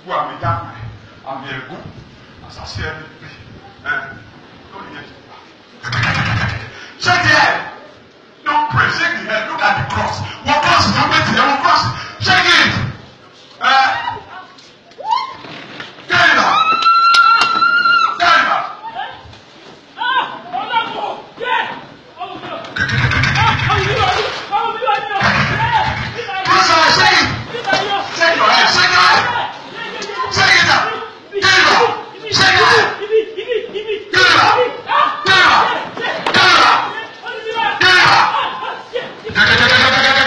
who are me that way. I'm here good. As I say, shake the head. Don't pray. Shake the head. Look at the cross. What cross is happening to you? What cross? Shake it. Get it up. Get it up. Shake your head. Shake your head. Shake it up. Get it up. Shake it up. Get it up. Get it up. Get it up. Get it up.